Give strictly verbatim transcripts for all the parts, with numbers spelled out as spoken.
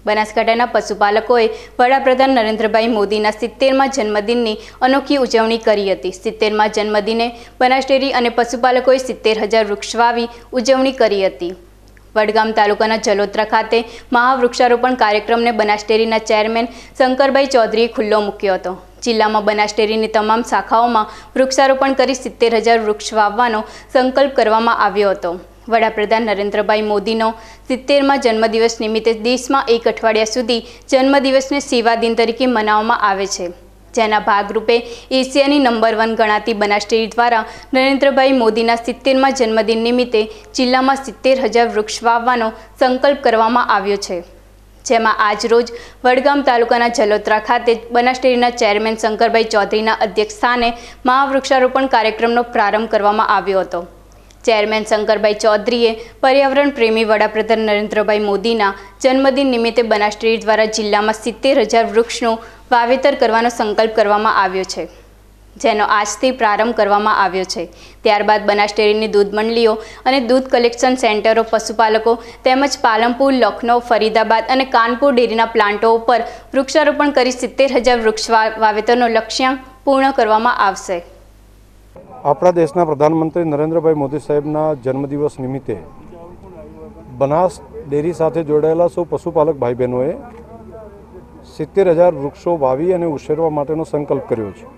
બનાસકાંઠાના પશુપાલકોએ વડાપ્રધાન નરેન્દ્રભાઈ મોદીના સિત્તેરમાં જન્મદિનની અનોખી ઉજવણી કરી હતી। સિત્તેરમાં જન્મદિને બનાસ ડેરી અને પશુપાલકોએ સિત્તેર હજાર વૃક્ષ વાવી ઉજવણી કરી હતી। વડગામ તાલુકાના જલોત્રા ખાતે મહાવૃક્ષારોપણ કાર્યક્રમને બનાસ ડેરીના ચેરમેન શંકરભાઈ ચૌધરીએ ખુલ્લો મૂક્યો હતો। જિલ્લામાં બનાસ ડેરીની તમામ શાખાઓમાં વૃક્ષારોપણ કરી સિત્તેર હજાર વૃક્ષ વાવવાનો સંકલ્પ કરવામાં આવ્યો હતો। વડાપ્રધાન નરેન્દ્રભાઈ મોદીનો સિત્તેરમાં જન્મદિવસ નિમિત્તે દેશમાં એક અઠવાડિયા સુધી જન્મદિવસને સેવા દિન તરીકે મનાવવામાં આવે છે, જેના ભાગરૂપે એશિયાની નંબર વન ગણાતી બનાસ ડેરી દ્વારા નરેન્દ્રભાઈ મોદીના સિત્તેરમાં જન્મદિન નિમિત્તે જિલ્લામાં સિત્તેર હજાર વૃક્ષ વાવવાનો સંકલ્પ કરવામાં આવ્યો છે, જેમાં આજ રોજ વડગામ તાલુકાના જલોત્રા ખાતે બનાસ ડેરીના ચેરમેન શંકરભાઈ ચૌધરીના અધ્યક્ષસ્થાને મહાવૃક્ષારોપણ કાર્યક્રમનો પ્રારંભ કરવામાં આવ્યો હતો। ચેરમેન શંકરભાઈ ચૌધરીએ પર્યાવરણ પ્રેમી વડાપ્રધાન નરેન્દ્રભાઈ મોદીના જન્મદિન નિમિત્તે બનાસ ડેરી દ્વારા જિલ્લામાં સિત્તેર હજાર વૃક્ષનું વાવેતર કરવાનો સંકલ્પ કરવામાં આવ્યો છે, જેનો આજથી પ્રારંભ કરવામાં આવ્યો છે। ત્યારબાદ બનાસ ડેરીની દૂધ મંડળીઓ અને દૂધ કલેક્શન સેન્ટરો, પશુપાલકો તેમજ પાલનપુર, લખનૌ, ફરીદાબાદ અને કાનપુર ડેરીના પ્લાન્ટો ઉપર વૃક્ષારોપણ કરી સિત્તેર હજાર વૃક્ષ વાવેતરનો લક્ષ્યાંક પૂર્ણ કરવામાં આવશે। આપણા દેશના પ્રધાનમંત્રી નરેન્દ્રભાઈ મોદી સાહેબના જન્મદિવસ નિમિત્તે બનાસ ડેરી સાથે જોડાયેલા સૌ પશુપાલક ભાઈ બહેનોએ સિત્તેર હજાર વૃક્ષો વાવી અને ઉછેરવા માટેનો સંકલ્પ કર્યો છે।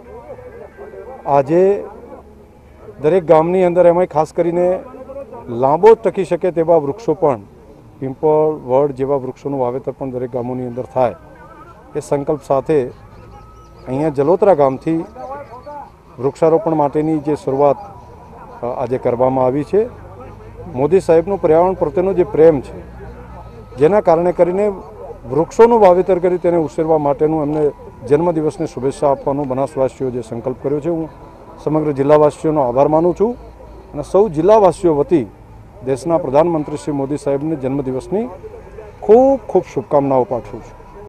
આજે દરેક ગામની અંદર એમાં ખાસ કરીને લાંબો ટકી શકે તેવા વૃક્ષો પણ પીંપળ, વડ જેવા વૃક્ષોનું વાવેતર પણ દરેક ગામોની અંદર થાય એ સંકલ્પ સાથે અહીંયા જલોત્રા ગામથી વૃક્ષારોપણ માટેની જે શરૂઆત આજે કરવામાં આવી છે। મોદી સાહેબનો પર્યાવરણ પ્રત્યેનો જે પ્રેમ છે, જેના કારણે કરીને વૃક્ષોનું વાવેતર કરી તેને ઉછેરવા માટેનું એમને જન્મદિવસની શુભેચ્છા આપવાનો બનાસવાસીઓ જે સંકલ્પ કર્યો છે, હું સમગ્ર જિલ્લાવાસીઓનો આભાર માનું છું અને સૌ જિલ્લાવાસીઓ વતી દેશના પ્રધાનમંત્રી શ્રી મોદી સાહેબને જન્મદિવસની ખૂબ ખૂબ શુભકામનાઓ પાઠવું છું।